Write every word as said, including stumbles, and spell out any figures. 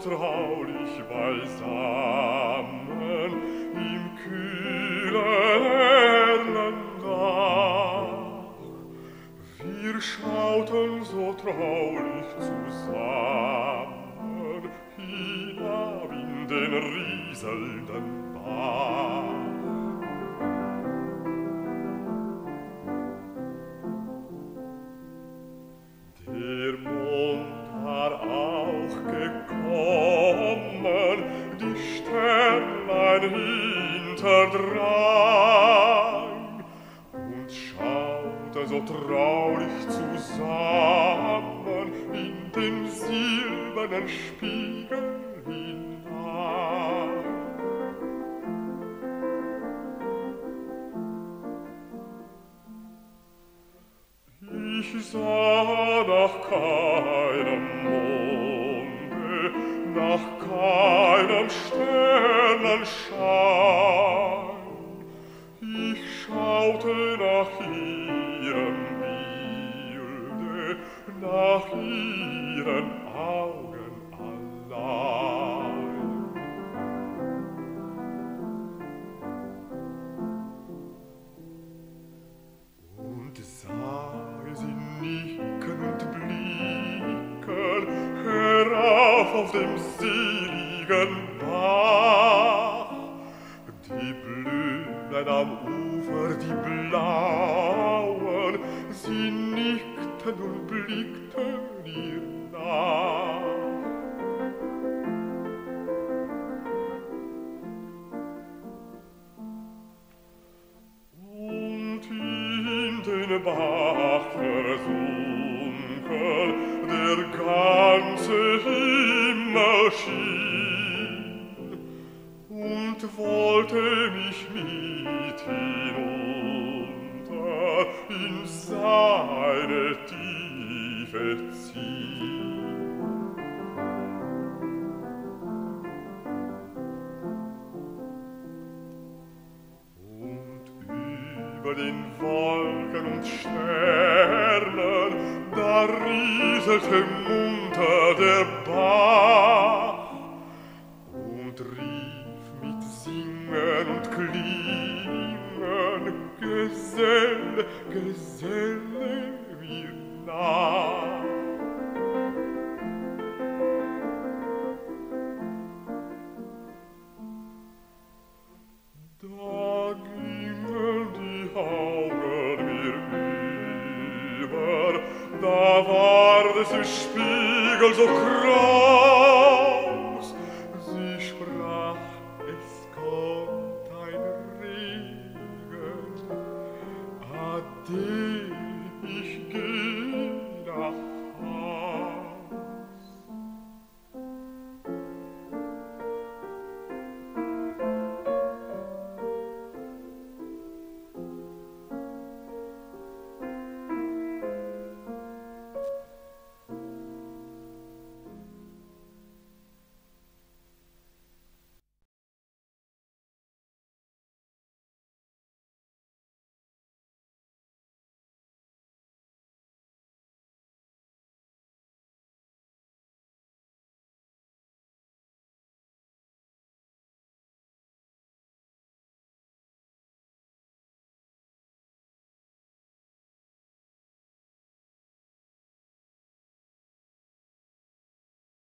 traulich beisammen im kühlen hellen Dach. Wir schauten so traulich zusammen hinab in den rieselnden Bach. Der Mond war auch gekommen, die Sternlein hinterdrein, und schauten so traulich zusammen in den silbernen Spiegel hinein. Ich sah nach keinem Monde, nach keinem Sternenschein. Ich schaute nach ihrem Bilde, nach ihren Augen allein. Und sah sie nicken und blicken herauf auf dem seligen Bach. Die Blumen am Ufer, die blauen, sie nickten und blickten ihr nach. Und in den Bach versunken, der ganze Himmel schien, und wollte mich mit hinunter in seine Tiefe ziehen. Über den Wolken und Sternen, da rieselte munter der Bach und rief mit Singen und Klingen, Geselle, Geselle mir nach. Da gingen die Augen mir über, da ward es im Spiegel so